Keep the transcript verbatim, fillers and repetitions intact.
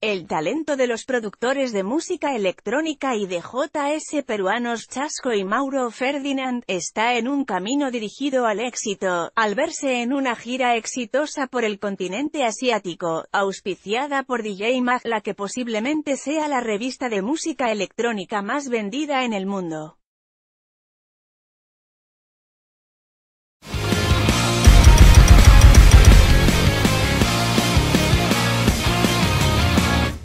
El talento de los productores de música electrónica y de J S peruanos Chasco y Mauro Ferdinand está en un camino dirigido al éxito, al verse en una gira exitosa por el continente asiático, auspiciada por D J Mag, la que posiblemente sea la revista de música electrónica más vendida en el mundo.